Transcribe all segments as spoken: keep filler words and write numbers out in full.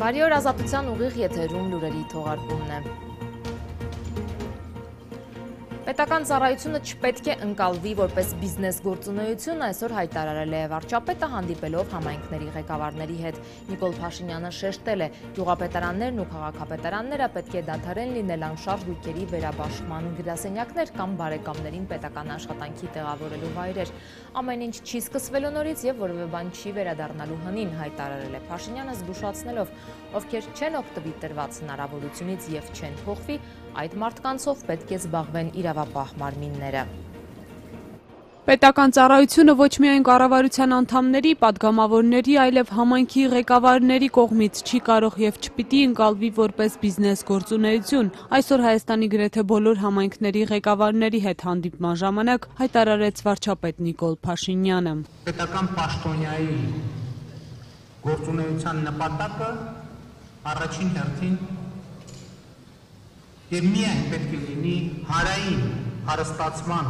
Բարի օր, Ազատության ուղիղ եթերում լուրերի թողարկումն է։ Պետական ծառայությունը չպետք է ընկալվի որպես բիզնես գործունեություն, այսօր հայտարարել է վարչապետը հանդիպելով համայնքների ղեկավարների հետ։ Նիկոլ Փաշինյանը շեշտել է, գյուղապետարաններն ու քաղաքապետարանները պետք է դադարեն լինել անշարժ գույքերի վերաբաշխման գրասենյակներ կամ բարեկամներին պետական աշխատանքի տեղավորելու վայրեր։ Ամեն ինչ չի սկսվելու նորից եւ որևէ բան չի վերադառնալու հնին, հայտարարել է Փաշինյանը, զգուշացնելով, ովքեր չեն օգտվի տրված հնարավորությունից եւ չեն փոխվի, այդ մարդկանցով պետք է զբաղվեն իրավապահ մարմինները։ Պետական ծառայությունը ոչ միայն կառավարության անդամների, պատգամավորների, այլև համայնքի ղեկավարների կողմից չի կարող եւ չպիտի ընկալվի որպես բիզնես գործունեություն։ Այսօր Հայաստանի գրեթե բոլոր համայնքների ղեկավարների հետ հանդիպման ժամանակ հայտարարեց վարչապետ Նիկոլ Փաշինյանը։ Պետական պաշտոնյայի գործունեության նպատակը առաջին հերթին եւ միայն պետք է լինի հարային հարստացման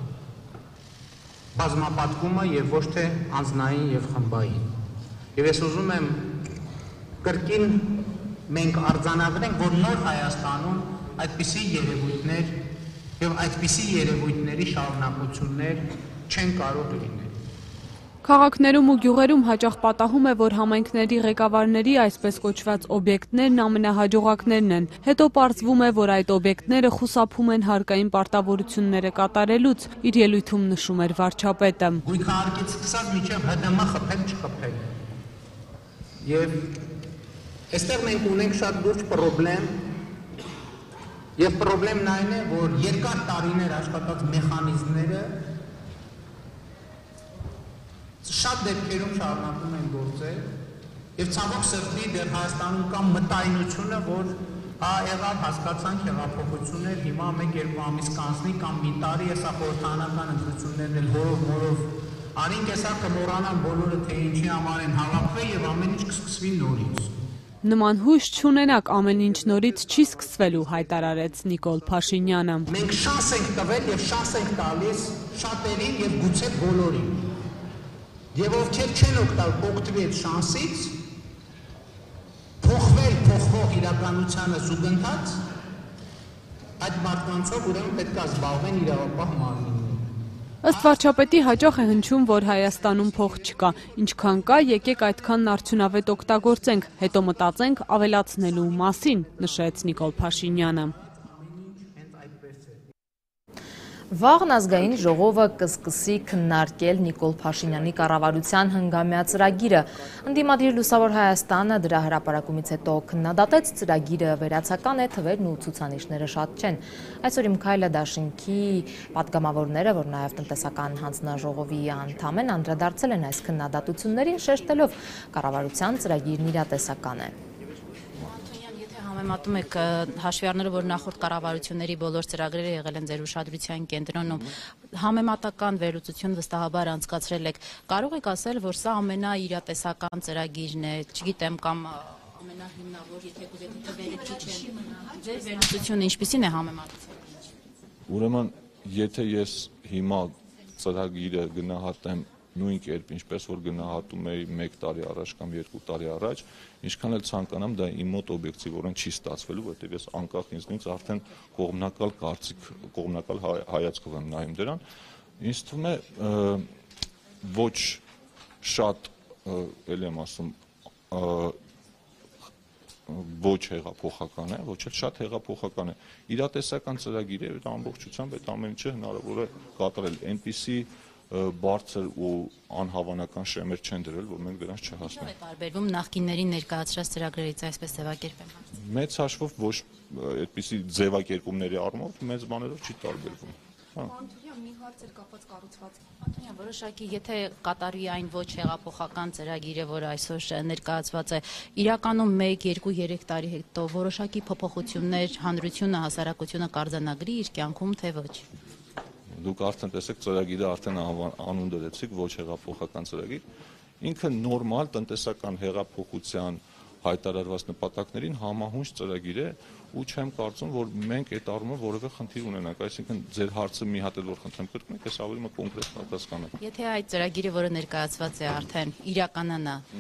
բազմապատկումը եւ ոչ թե անձնային եւ խմբային։ Եվ ես ուզում եմ կրկին մենք արձանագրենք, որ նոր Հայաստանում այդպիսի երևույթներ եւ այդպիսի երևույթների շարունակություններ չեն կարող լինել։ Քաղաքներում ու գյուղերում հաճախ պատահում է, որ համայնքների ղեկավարների այսպես կոչված օբյեկտներն ամենահաջողակներն են։ Հետո պարզվում է, որ այդ օբյեկտները խուսափում են հարկային պարտավորությունները կատարելուց, իր ելույթում նշում էր վարչապետը։ Գույքահարկից սկսած մինչև Հ Դ Մ խփել չխփել։ Եվ այստեղ մենք ունենք շատ լուրջ պրոբլեմ, եւ պրոբլեմն այն է, որ երկար տարիներ աշխատած մեխանիզմները շատ դեպքերում շարունակում են գործել եւ ցավոք սրտի դեռ Հայաստանում կա մտայնությունը, որ հա եղավ հասկացանք հեղափոխություններ, հիմա մեկ-երկու ամիս կանցնի կամ մի տարի էսա խորհրդանական ընտրություններն էլ հորով մորով արինք էսա կմոռանան բոլորը, թե ինչի համար են հավաքվել եւ ամեն ինչ կսկսվի նորից։ Նման հույս չունենակ, ամեն ինչ նորից չի սկսվելու, հայտարարեց Նիկոլ Փաշինյանը։ Մենք շանս ենք տվել եւ շանս ենք տալիս շատերին եւ գուցե բոլորին։ Եվ ովքեր չեն օգտվի այդ շանսից, փոխվել փոխվող իրականությանը զուգընթաց, այդ մարդկանցով ուրեմն պետք է զբաղվեն իրավապահ մարմինները։ Ըստ վարչապետի հաճախ է հնչում, որ Հայաստանում փող չկա, ինչքան կա, եկեք այդքանն արդյունավետ օգտագործենք, հետո մտածենք ավելացնելու մասին, նշեց Նիկոլ Փաշինյանը։ Վաղն ազգային ժողովը կսկսի քննարկել Նիկոլ Փաշինյանի կառավարության հնգամյա ծրագիրը։ Ընդդիմադիր Լուսավոր Հայաստանը դրա հրապարակումից հետո քննադատեց ծրագիրը վերացական է, թվերն ու ցուցանիշները շատ չեն։ Այսօր Իմ քայլը դաշինքի պատգամավորները, որ նաև տնտեսական հանձնաժողովի անդամ են, անդրադարձել են այս քննադատություններին, շեշտելով կառավարության ծրագիրն իրատեսական է։ Համեմատում եք հաշվի առնելով, որ նախորդ կառավարությունների բոլոր ծրագրերը եղել են ձեր ուշադրության կենտրոնում, համեմատական վերլուծություն վստահաբար անցկացրել եք, կարող եք ասել, որ սա ամենաիրատեսական ծրագիրն է, չգիտեմ, կամ ամենահիմնավոր, եթե կուզեք թվերը ճիշտ չեն, ձեր վերլուծությունը ինչպիսին է համեմատությամբ։ Ուրեմն, եթե ես հիմա ծրագիրը գնահատեմ նույն կերպ, ինչպես որ գնահատում էի մեկ տարի առաջ կամ երկու տարի առաջ, ինչքան էլ ցանկանամ, դա իմ մոտ օբյեկտիվորեն չի ստացվելու, որտեղ ես անկախ ինձնից արդեն կողմնակալ կարծիք, կողմնակալ հայացքով եմ նայում դրան, ինձ թվում է ոչ շատ, ելի եմ ասում, ոչ հեղափոխական է, ոչ էլ շատ հեղափոխական է։ Իրատեսական ծրագիր է, ամբողջությամբ այդ ամեն ինչը հնարավոր է կատարել, այնպիսի բարձր ու անհավանական շեմեր չեն դրել, որ մենք դրանց չհասնենք։ Ինչո՞վ է տարբերվում նախկիններին ներկայացրած ծրագրերից, այսպես ձևակերպեմ։ Մեծ հաշվով ոչ այդպիսի ձևակերպումների առումով մեծ բաներով չի տարբերվում։ Անտունյան, մի հարց էր կապված կառուցվածքի։ Անտունյան, որոշակի, եթե կատարվի այն ոչ հեղափոխական ծրագիրը, որ այսօր ներկայացված է, իրականում մեկ, երկու, երեք տարի հետո որոշակի փոփոխություններ հանրությունը, հասարակությունը կարձանագրի իր կյանքում, թե ոչ։ Դուք արդեն տեսեք ծրագիրը արդեն անուն դրեցիք, ոչ հեղափոխական ծրագիր, ինքը նորմալ տնտեսական հեղափոխության հայտարարված նպատակներին համահունչ ծրագիր է ու չեմ կարծում, որ մենք այդ առումով որևէ խնդիր ունենանք, այսինքն ձեր հարցը մի հատ էլ որ խնդրեմ կրկնեք, ես ավելի կոնկրետ պատասխանեմ։ Եթե այդ ծրագիրը, որը ներկայացված է արդեն իրականանա,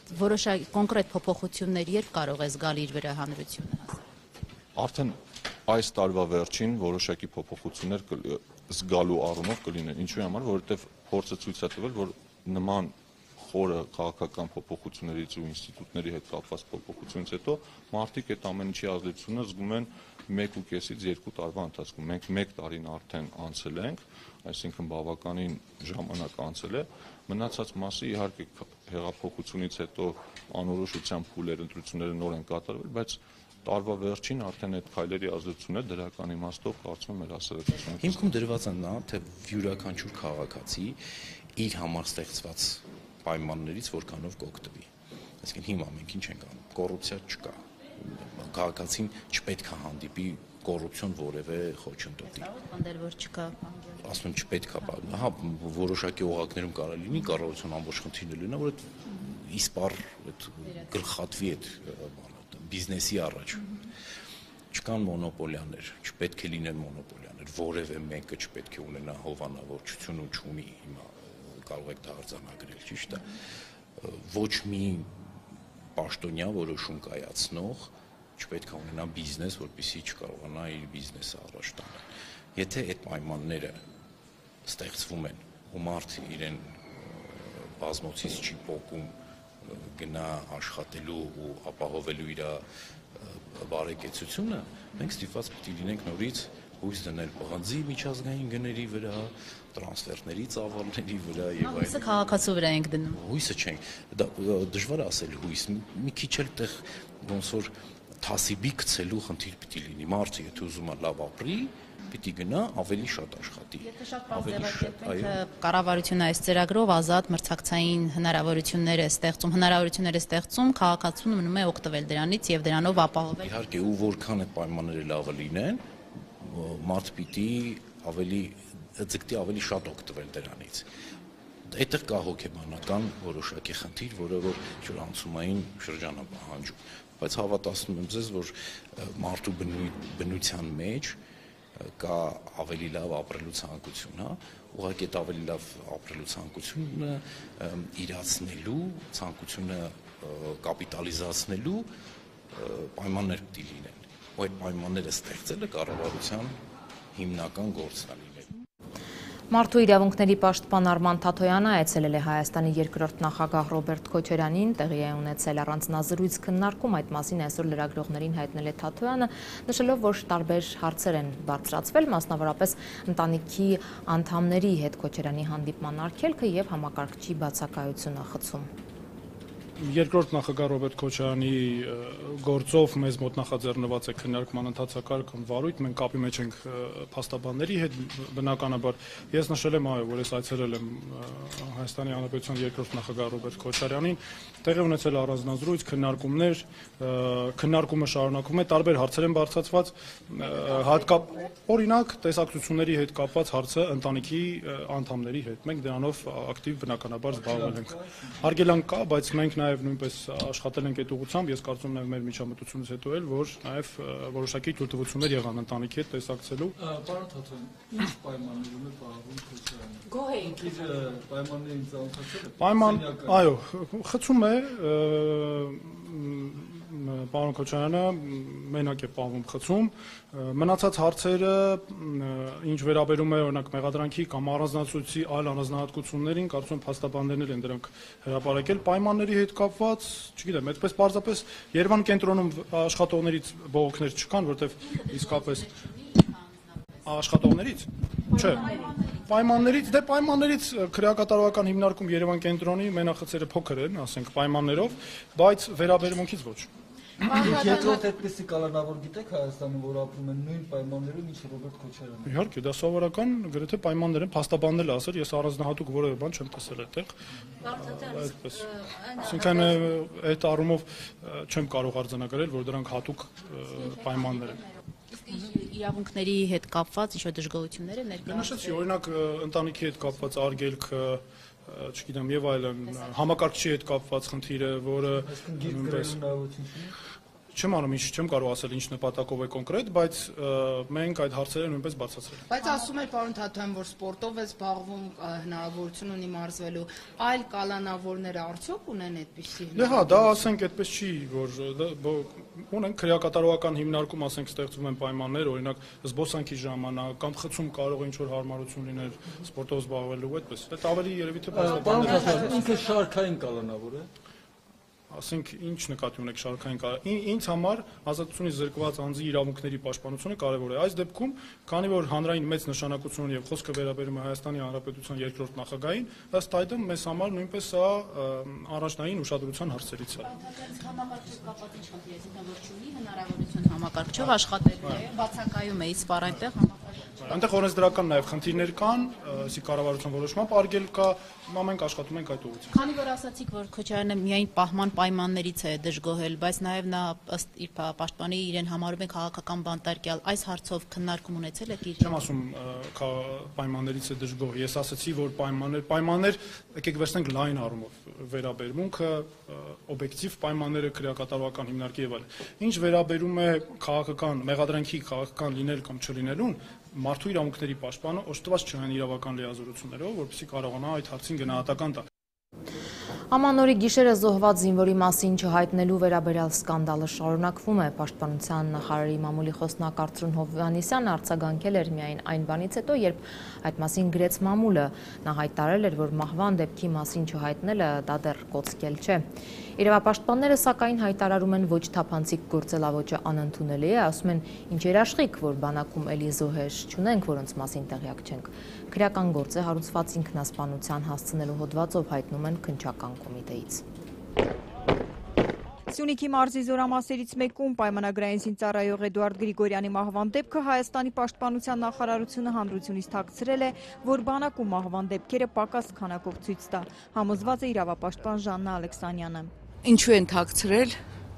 որոշակի կոնկրետ փոփոխություններ երբ կարող է զգալ իր վրա հանրությունը։ Արդեն այս տարվա վերջին որոշակի փոփոխություններ զգալու առումով կլինեն։ Ինչու համար, որովհետև փորձը ցույց է տվել, որ նման խորը քաղաքական փոփոխություններից ու ինստիտուտների հետ կապված փոփոխությունից հետո մարդիկ այդ ամեն ինչի ազդեցությունը զգում են մեկ ու կեսից երկու տարվա ընթացքում։ Մենք մեկ տարին արդեն անցել ենք, այսինքն բավականին ժամանակ անցել է, մնացած մասը իհարկե հեղափոխությունից հետո անորոշության փուլեր, ընտրությունները նոր են կատարվել, բայց տարվա վերջին արդեն այդ քայլերի ազդեցությունը դրական իմաստով կարծում եմ մեր հասարակությունը։ Հիմքում դրված է նա, թե յուրաքանչյուր քաղաքացի իր համար ստեղծված պայմաններից որքանով կօգտվի։ Այսինքն հիմա մենք ինչ ենք անում, կոռուպցիա չկա։ Քաղաքացին չպետք է հանդիպի կոռուպցիոն որևէ խոչընդոտի։ Անդեր որ չկա։ Ասում եմ չպետք է, հա, որոշակի օղակներում կարող լինի կառավարության ամբողջ խնդիրը լինի, որ այդ իսպար այդ գլխատվի այդ բիզնեսի առաջ չկան մոնոպոլիաներ, չպետք է լինեն մոնոպոլիաներ, որևէ մեկը չպետք է ունենա հովանավորչություն ու չունի հիմա կարող եք դա արձանագրել, ճիշտ է, ոչ մի պաշտոնյա որոշում կայացնող չպետք է ունենա բիզնես, որպեսզի չկարողանա իր բիզնեսը առաջ տանել։ Եթե այդ պայմանները ստեղծվում են ու մարդը իրեն բազմոցից չի պոկում գնա աշխատելու ու ապահովելու իր բարեկեցությունը, մենք ստիպված պետք է լինենք նորից հույս դնել պղնձի միջազգային գների վրա, տրանսֆերների ծավալների վրա եւ այլն։ Հույսը քաղաքացու վրա ենք դնում։ Հույսը չենք, դա դժվար է ասել հույս, մի քիչ էլ տեղ ոնց որ թասիբի գցելու խնդիր պիտի լինի։ Մարդը եթե ուզում է լավ ապրի, պիտի գնա ավելի շատ աշխատի։ Եթե շատ բան ձևակերպենք, կառավարությունը այս ծրագրով ազատ մրցակցային հնարավորություններ է ստեղծում, հնարավորություններ է ստեղծում, քաղաքացուն մնում է օգտվել դրանից եւ դրանով ապահովել։ Իհարկե, ու որքան այդ պայմանները լավը լինեն, մարդ պիտի ավելի ձգտի ավելի շատ օգտվել դրանից։ Այդտեղ կա հոգեբանական որոշակի խնդիր, որը որ ինչ-որ անցումային շրջան է պահանջում, բայց հավատացնում եմ ձեզ, որ մարդու բնության մեջ կա ավելի լավ ապրելու ցանկություն, հա, ուղղակի այդ ավելի լավ ապրելու ցանկությունը իրացնելու, ցանկությունը կապիտալիզացնելու պայմաններ պիտի լինեն։ Ու այդ պայմանները ստեղծելը կառավարության հիմնական գործն է լինել։ Մարդու իրավունքների պաշտպան Արման Թաթոյանը այցելել է Հայաստանի երկրորդ նախագահ Ռոբերտ Քոչարյանին, տեղի է ունեցել առանձնազրույց քննարկում, այդ մասին այսօր լրագրողներին հայտնել է Թաթոյանը, նշելով, որ տարբեր հարցեր են բարձրացվել, մասնավորապես ընտանիքի անդամների հետ Քոչարյանի հանդիպման արգելքը եւ համակարգչի բացակայությունը խցում։ Երկրորդ նախագահ Ռոբերտ Քոչարյանի գործով մեզ մոտ նախաձեռնված է քննարկման ընթացակարգ վարույթ, մենք կապի մեջ ենք փաստաբանների հետ, բնականաբար ես նշել եմ, այո, որ ես այցելել եմ Հայաստանի Հանրապետության երկրորդ նախագահ Ռոբերտ Քոչարյանին, տեղի ունեցել առանձնազրույց, քննարկումներ, քննարկումը շարունակվում է, տարբեր հարցեր են բարձրացված, հատկապես օրինակ տեսակցությունների հետ կապված հարցը ընտանիքի անդամների հետ, մենք դրանով ակտիվ բնականաբար զբաղվել ենք։ Արգելանք կա, բայց մենք նաև նույնպես աշխատել ենք այդ ուղղությամբ, ես կարծում եմ մեր միջամտությունից հետո էլ, որ նաև որոշակի թույլտվություններ եղան ընտանիքի հետ տեսակցելու։ Պարոն Թաթոյան, ինչ պայմաններում է պահվում Քոչարյանը։ Գոհեի պայմաններին ծանոթացել եք։ Պայման, այո, խցում է պարոն Քոչարյանը մենակ է պահվում խցում, մնացած հարցերը, ինչ վերաբերում է օրինակ մեղադրանքի կամ առանձնացույցի այլ առանձնահատկություններին, կարծում եմ փաստաբաններն են դրանք հրապարակել, պայմանների հետ կապված, չգիտեմ, այդպես պարզապես Երևան կենտրոնում աշխատողներից բողոքներ չկան, որտեղ իսկապես աշխատողներից, չէ, պայմաններից, դե պայմաններից քրեակատարողական հիմնարկում Երևան կենտրոնի մենախցերը փոքր են, ասենք պայմաններով, բայց վերաբերմունքից ոչ։ Երկրորդ այդպեսի կալանավոր գիտեք Հայաստանում, որ ապրում են նույն պայմաններում, ինչ Ռոբերտ Քոչարյանը։ Իհարկե, դա սովորական գրեթե պայմաններ են, փաստաբաննել ասել, ես առանձնահատուկ որևէ բան չեմ տեսել այդտեղ։ Այդպես։ Այսինքն այդ առումով չեմ կարող արձանագրել, որ դրանք հատուկ պայմաններ են։ Իրավունքների հետ կապված ինչ-որ դժգոհություններ են ներկայացրել։ Նշեցի, օրինակ ընտանիքի հետ կապված արգելքը, չգիտեմ, եւ այլն, համակարգչի հետ կապված խնդիրը, որը նույնպես Չեմ անում ինչ, չեմ կարող ասել ինչ նպատակով է կոնկրետ, բայց մենք այդ հարցերը նույնպես բացացրել ենք։ Բայց ասում էր պարոն Թաթոյան, որ սպորտով է զբաղվում, հնարավորություն ունի մարզվելու, այլ կալանավորները արդյոք ունեն այդպիսի Դե հա, դա ասենք այդպես չի, որ ունենք քրեակատարողական հիմնարկում, ասենք ստեղծվում են պայմաններ, օրինակ զբոսանքի ժամանակ կամ խցում կարող է ինչ-որ հարմարություն լինել սպորտով զբաղվելու, այդպես։ Դա ավելի երևի թե Պարոն Թաթոյան, ինքը շարքային կալանավոր է։ Ասենք ինչ նկատի ունեք շարքային կալանավոր։ Ինձ համար ազատությունից զրկված անձի իրավունքների պաշտպանությունը կարևոր է։ Այս դեպքում, քանի որ հանրային մեծ նշանակություն ունի եւ խոսքը վերաբերում է Հայաստանի Հանրապետության երկրորդ նախագահին, ըստ այդմ մեզ համար նույնպես սա առաջնային ուշադրության հարցերից է։ Համակարգչով աշխատելու է, բացակայում է իսկ այնտեղ Այնտեղ օրենսդրական նաև խնդիրներ կան, ասի կառավարության որոշմամբ արգել կա, մենք աշխատում ենք այդ ուղղությամբ։ Քանի որ ասացիք, որ Քոչարյանը միայն պահման պայմաններից է դժգոհել, բայց նաև նա ըստ իր պաշտպանի իրեն համարում է քաղաքական բանտարկյալ, այս հարցով քննարկում ունեցել եք իր։ Չեմ ասում պայմաններից է դժգոհ, ես ասացի, որ պայմաններ, պայմաններ, եկեք վերցնենք լայն առումով վերաբերմունքը, օբյեկտիվ պայմանները քրեակատարողական հիմնարկի եւ այլն։ Ինչ վերաբերում է քաղաքական մեղադրանքի քաղաքական լինել կամ չլինելուն, մարդու իրավունքների պաշտպանը օժտված չեն իրավական լիազորություններով, որպեսզի կարողանա այդ հարցին գնահատական տալ։ Ամանորի գիշերը զոհված զինվորի մասին չհայտնելու վերաբերյալ սկանդալը շարունակվում է։ Պաշտպանության նախարարի մամուլի խոսնակ Արծրուն Հովհաննիսյանը արձագանքել էր միայն այն բանից հետո, երբ այդ մասին գրեց մամուլը։ Նա հայտարարել էր, որ մահվան դեպքի մասին չհայտնելը դա դեռ կոծկել չէ։ Իրավապաշտպանները սակայն հայտարարում են ոչ թափանցիկ գործելավոճը անընդունելի է, ասում են ինչ երաշխիք, որ բանակում էլի զոհեր չունենք, որոնց մասին տեղյակ չենք։ Քրեական գործ է հարուցված ինքնասպանության հասցնելու հոդվածով հայտնում են քննչական կոմիտեից։ Սյունիքի մարզի զորամասերից մեկում պայմանագրային զինծառայող Էդուարդ Գրիգորյանի մահվան դեպքը Հայաստանի պաշտպանության նախարարությունը հանրությունից թաքցրել է, որ բանակում մահվան դեպքերը պակաս քանակով ցույց տա, համոզված է իրավապաշտպան Ժաննա Ալեքսանյանը։ Ինչու են թաքցրել,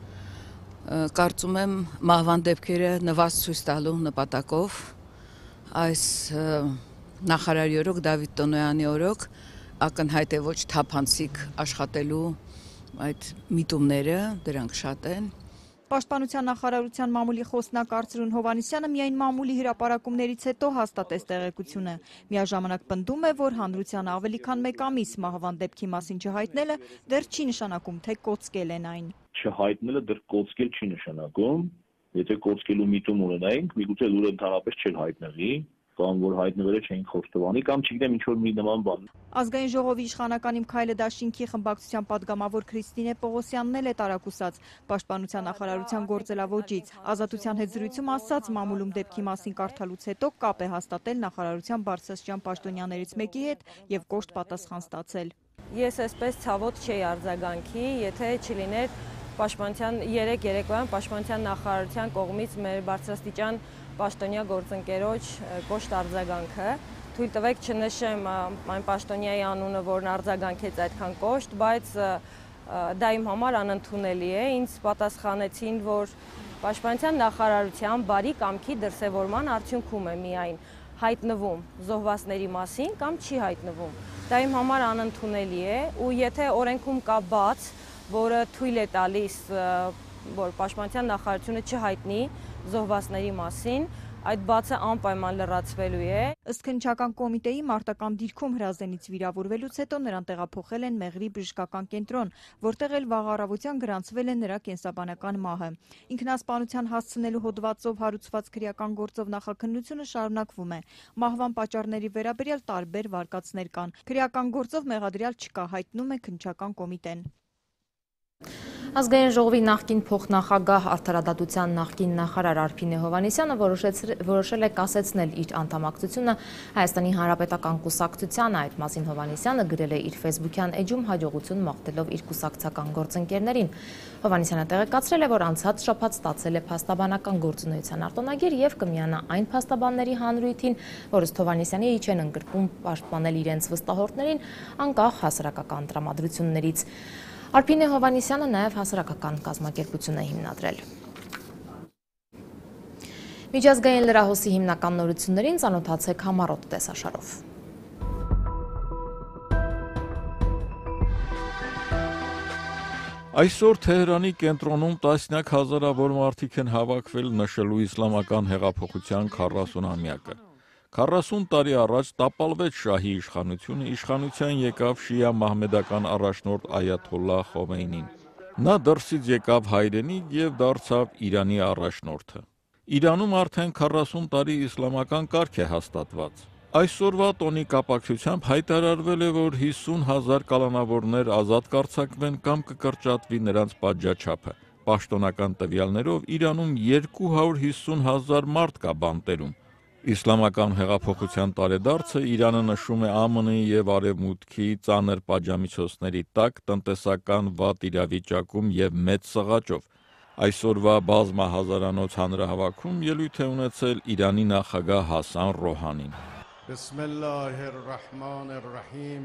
կարծում եմ մահվան դեպքերը նվազ ցույց տալու նպատակով, այս նախարարի օրոք Դավիթ Տոնոյանի օրոք ակնհայտ է ոչ թափանցիկ աշխատելու այդ միտումները, դրանք շատ են։ Պաշտպանության նախարարության մամուլի խոսնակ Արծրուն Հովհաննիսյանը միայն մամուլի հրապարակումներից հետո հաստատեց տեղեկությունը։ Միաժամանակ պնդում է, որ հանրության ավելի քան մեկ ամիս մահվան դեպքի մասին չհայտնելը դեռ չի նշանակում, թե կոծկել են այն։ Չհայտնելը դեռ կոծկել չի նշանակում, եթե կոծկելու միտում ունենայինք, միգուցե լուրը ընդհանրապես չէր հայտնվի, կամ որ հայտնվել է չէին խոստովանի, կամ չգիտեմ ինչ որ մի նման բան։ Ազգային ժողովի իշխանական Իմ Քայլը դաշինքի խմբակցության падգամավոր Քրիստինե Պողոսյանն էլ է տարակուսած պաշտպանության նախարարության գործելավոճից։ Ազատության հետ զրույցում ասաց, մամուլում դեպքի մասին կարդալուց հետո կապ է հաստատել նախարարության բարձրաստիճան պաշտոնյաներից մեկի հետ եւ կոշտ պատասխան ստացել։ Ես այսպես ցավոտ չէի արձագանքի, եթե չլիներ պաշտպանության երեք երեկոյան պաշտպանության նախարարության կողմից մեր բարձրաստիճան պաշտոնյա գործընկերոջ կոշտ արձագանքը։ Թույլ տվեք չնշեմ այն պաշտոնյայի անունը, որն արձագանքեց այդքան կոշտ, բայց դա իմ համար անընդունելի է։ Ինձ պատասխանեցին, որ պաշտպանության նախարարության բարի կամքի դրսևորման արդյունքում է միայն հայտնվում զոհվածների մասին կամ չի հայտնվում։ Դա իմ համար անընդունելի է, ու եթե օրենքում կա բաց, որը թույլ է տալիս, որ պաշտպանության նախարարությունը չհայտնի զոհվածների մասին, այդ բացը անպայման լրացվելու է։ Ըստ քննչական կոմիտեի մարտական դիրքում հրազենից վիրավորվելուց հետո նրան տեղափոխել են Մեղրի բժշկական կենտրոն, որտեղ էլ վաղ առավոտյան գրանցվել է նրա կենսաբանական մահը։ Ինքնասպանության հասցնելու հոդվածով հարուցված քրեական գործով նախաքննությունը շարունակվում է։ Մահվան պատճառների վերաբերյալ տարբեր վարկածներ կան։ Քրեական գործով մեղադրյալ չկա, հայտնում է քննչական կոմիտեն։ Ազգային ժողովի նախկին փոխնախագահ արդարադատության նախկին նախարար Արփինե Հովհաննիսյանը որոշել է կասեցնել իր անդամակցությունը Հայաստանի Հանրապետական կուսակցությանը։ Այդ մասին Հովհաննիսյանը գրել է իր ֆեյսբուքյան էջում հաջողություն մաղթելով իր կուսակցական գործընկերներին։ Հովհաննիսյանը տեղեկացրել է, որ անցած շաբաթ ստացել է փաստաբանական գործունեության արտոնագիր եւ կմիանա այն փաստաբանների հանրույթին, որը Հովհաննիսյանի չեն ընդգրկում պաշտպանել իրենց վստահորդներին անկախ հասարակական տրամադրություններից։ Արփինե Հովհաննիսյանը նաև հասարակական կազմակերպություն է հիմնադրել։ Միջազգային լրահոսի հիմնական նորություններին ծանոթացեք համառոտ տեսաշարով։ Այսօր Թեհրանի կենտրոնում տասնյակ հազարավոր մարդիկ են հավաքվել նշելու իսլամական հեղափոխության քառասունամյակը։ քառասուն տարի առաջ տապալվեց շահի իշխանությունը, իշխանության եկավ շիա մահմեդական առաջնորդ Այաթոլլահ Խոմեյնին։ Նա դրսից եկավ հայրենիք եւ դարձավ Իրանի առաջնորդը։ Իրանում արդեն քառասուն տարի իսլամական կարգ է հաստատված։ Այսօրվա տոնի կապակցությամբ հայտարարվել է, որ հիսուն հազար կալանավորներ ազատ կարձակվեն կամ կկրճատվի նրանց պատժաչափը։ Պաշտոնական տվյալներով Իրանում երկու հարյուր հիսուն հազար մարդ կա բանտերում։ Իսլամական հեղափոխության տարեդարձը Իրանը նշում է ԱՄՆ-ի եւ Արևմուտքի ծանր պատժամիջոցների տակ տնտեսական վատ իրավիճակում եւ մեծ սղաճով։ Այսօրվա բազմահազարանոց հանրահավաքում ելույթ է ունեցել Իրանի նախագահ Հասան Ռոհանին։ بسم الله الرحمن الرحیم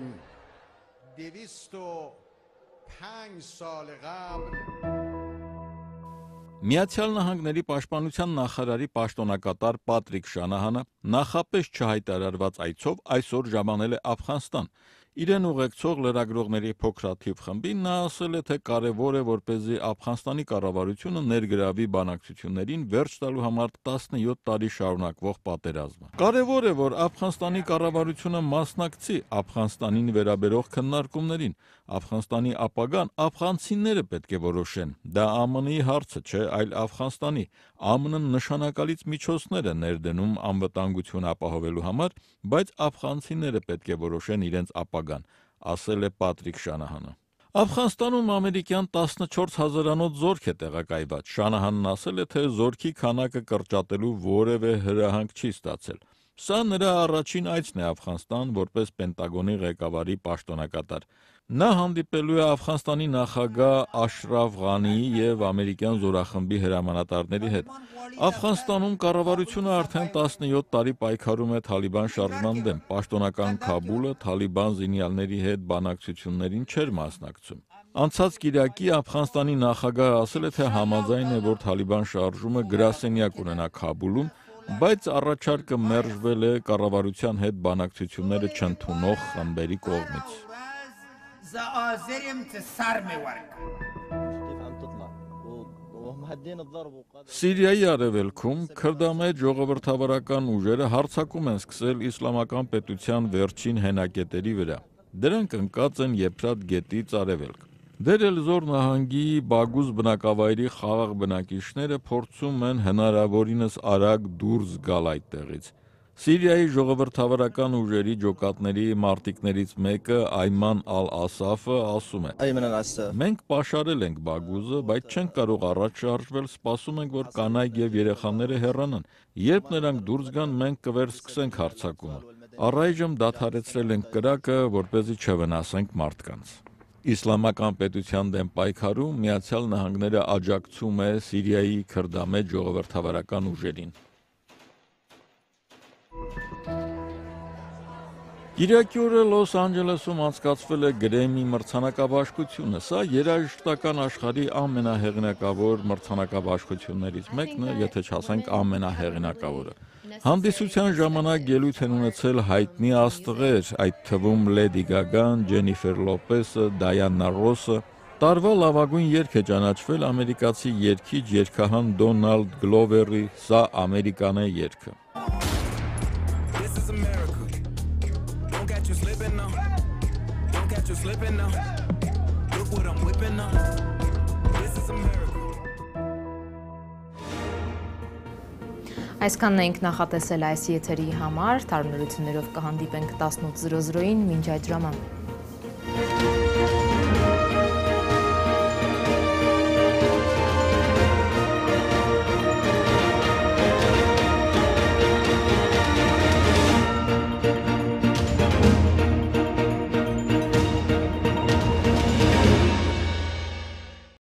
دویست و پنج سال قبل Միացյալ Նահանգների պաշտպանության նախարարի պաշտոնակատար Պատրիկ Շանահանը նախապես չհայտարարված այցով այսօր ժամանել է Աֆղանստան։ Իրեն ուղեկցող լրագրողների փոքրաթիվ խմբին նա ասել է, թե կարևոր է, որպեսզի Աֆղանստանի կառավարությունը ներգրավի բանակցություններին վերջ տալու համար տասնյոթ տարի շարունակվող պատերազմը։ Կարևոր է, որ Աֆղանստանի կառավարությունը մասնակցի Աֆղանստանին վերաբերող քննարկումներին։ Աֆղանստանի ապագան աֆղանցիները պետք է որոշեն։ Դա ԱՄՆ-ի հարցը չէ, այլ Աֆղանստանի։ ԱՄՆ-ն նշանակալից միջոցներ է ներդնում անվտանգություն ապահովելու համար, բայց աֆղանցիները պետք է որոշեն իրենց ապագան, ասել է Պատրիկ Շանահանը։ Աֆղանստանում ամերիկյան տասնչորս հազարանոց զորք է տեղակայված։ Շանահանն ասել է, թե զորքի քանակը կրճատելու որևէ հրահանգ չի ստացել։ Սա նրա առաջին այցն է Աֆղանստան որպես Պենտագոնի ղեկավարի պաշտոնակատար։ Նա հանդիպելու է Աֆղանստանի նախագահ Աշրաֆ Ղանիի եւ ամերիկյան զորախմբի հրամանատարների հետ։ Աֆղանստանում կառավարությունը արդեն տասնյոթ տարի պայքարում է Թալիբան շարժման դեմ։ Պաշտոնական Քաբուլը Թալիբան զինյալների հետ բանակցություններին չէր մասնակցում։ Անցած կիրակի Աֆղանստանի նախագահը ասել է, թե համաձայն է, որ Թալիբան շարժումը գրասենյակ ունենա Քաբուլում, բայց առաջարկը մերժվել է կառավարության հետ բանակցությունները չընդունող խմբերի կողմից։ Սիրիայի արևելքում քրդամեջ ժողովրդավարական ուժերը հարձակում են սկսել իսլամական պետության վերջին հենակետերի վրա։ Դրանք ընկած են Եփրատ գետից արևելք։ Դեր էլ-Զոր նահանգի Բագուզ բնակավայրի խաղաղ բնակիչները փորձում են հնարավորինս արագ դուրս գալ այդտեղից։ Սիրիայի ժողովրդավարական ուժերի ջոկատների մարտիկներից մեկը Այման Ալ-Ասաֆը ասում է. Մենք պաշարել ենք Բագուզը, բայց չենք կարող առաջ շարժվել, սպասում ենք, որ կանայք եւ երեխաները հեռանան։ Երբ նրանք դուրս գան, մենք կվերսկսենք հարձակումը։ Առայժմ դադարեցրել ենք կրակը, որպեսզի չվնասենք մարդկանց։ Իսլամական պետության դեմ պայքարում Միացյալ Նահանգները աջակցում է Սիրիայի քրդամեջ ժողովրդավարական ուժերին։ Կիրակի օրը Լոս Անջելեսում անցկացվել է Գրեմի մրցանակաբաշխությունը։ Սա երաժշտական աշխարհի ամենահեղինակավոր մրցանակաբաշխություններից մեկն է, եթե չասենք ամենահեղինակավորը։ Հանդիսության ժամանակ ելույթ են ունեցել հայտնի աստղեր, այդ թվում Լեդի Գագան, Ջենիֆեր Լոպեսը, Դայանա Ռոսը։ Տարվա լավագույն երգ է ճանաչվել ամերիկացի երգիչ երգահան Դոնալդ Գլովերի «Սա Ամերիկան է» երգը։ Այսքանն էինք նախատեսել այս եթերի համար, թարմնություններով կհանդիպենք տասնութ զրո զրոին, մինչ այդ ժամը։